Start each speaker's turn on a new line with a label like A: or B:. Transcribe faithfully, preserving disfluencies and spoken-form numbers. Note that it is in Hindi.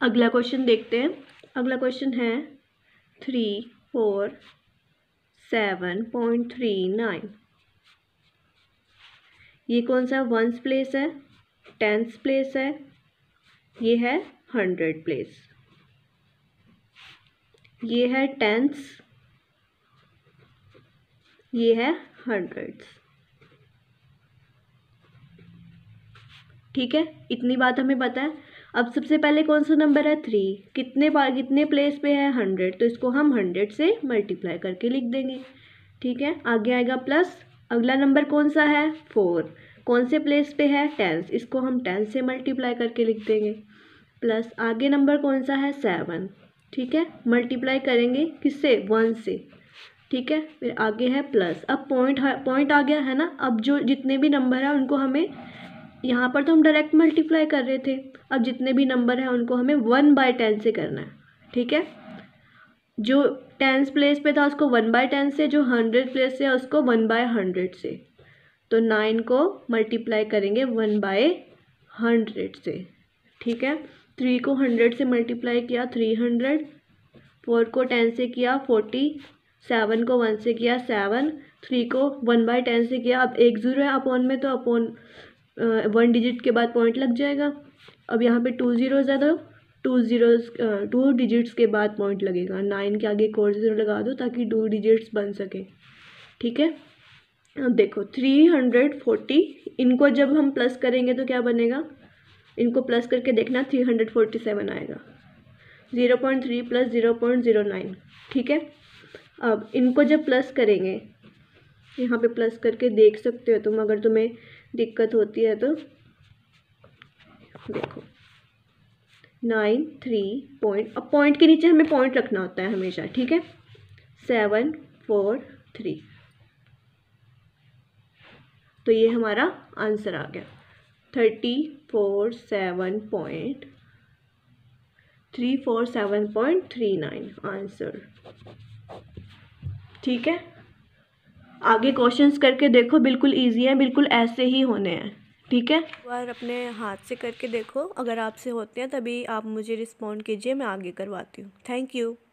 A: अगला क्वेश्चन देखते हैं। अगला क्वेश्चन है three four seven point three nine. ये कौन सा वंस प्लेस है, टेंस प्लेस है, ये है हंड्रेड प्लेस। ये है टेंस, ये है हंड्रेड्स। ठीक है, इतनी बात हमें पता है। अब सबसे पहले कौन सा नंबर है, थ्री, कितने बार कितने प्लेस पे है, हंड्रेड, तो इसको हम हंड्रेड से मल्टीप्लाई करके लिख देंगे। ठीक है, आगे आएगा प्लस। अगला नंबर कौन सा है, फोर, कौन से प्लेस पे है, टेंस, इसको हम टेंस से मल्टीप्लाई करके लिख देंगे। प्लस आगे नंबर कौन सा है, सेवन। ठीक है, मल्टीप्लाई करेंगे किससे, वन से। ठीक है, फिर आगे है प्लस। अब पॉइंट पॉइंट आ गया है ना। अब जो जितने भी नंबर है उनको हमें, यहाँ पर तो हम डायरेक्ट मल्टीप्लाई कर रहे थे, अब जितने भी नंबर हैं उनको हमें वन बाय टेन से करना है। ठीक है, जो टेंस प्लेस पे था उसको वन बाय टेन से, जो हंड्रेड प्लेस से है उसको वन बाय हंड्रेड से। तो नाइन को मल्टीप्लाई करेंगे वन बाय हंड्रेड से। ठीक है, थ्री को हंड्रेड से मल्टीप्लाई किया थ्री हंड्रेड, फोर को टेन से किया फोर्टी, सेवन को वन से किया सेवन, थ्री को वन बाय टेन से किया। अब एक ज़ीरो है अपॉन में, तो अपॉन वन डिजिट के बाद पॉइंट लग जाएगा। अब यहाँ पे टू जीरोज़ है तो टू जीरोज़ टू डिजिट्स के बाद पॉइंट लगेगा। नाइन के आगे एक और ज़ीरो लगा दो ताकि टू डिजिट्स बन सके। ठीक है, अब देखो थ्री हंड्रेड फोर्टी, इनको जब हम प्लस करेंगे तो क्या बनेगा, इनको प्लस करके देखना, थ्री हंड्रेड फोर्टी सेवन आएगा। Zero point three plus zero point zero nine. ठीक है, अब इनको जब प्लस करेंगे, यहाँ पे प्लस करके देख सकते हो तुम, अगर तुम्हें दिक्कत होती है तो देखो नाइन थ्री पॉइंट, अब पॉइंट के नीचे हमें पॉइंट रखना होता है हमेशा। ठीक है, सेवन फोर थ्री, तो ये हमारा आंसर आ गया thirty four seven point three four seven point three nine answer. ठीक है, आगे क्वेश्चंस करके देखो, बिल्कुल इजी है, बिल्कुल ऐसे ही होने हैं। ठीक है, एक बार अपने हाथ से करके देखो, अगर आपसे होते हैं तभी आप मुझे रिस्पॉन्ड कीजिए, मैं आगे करवाती हूँ। Thank you.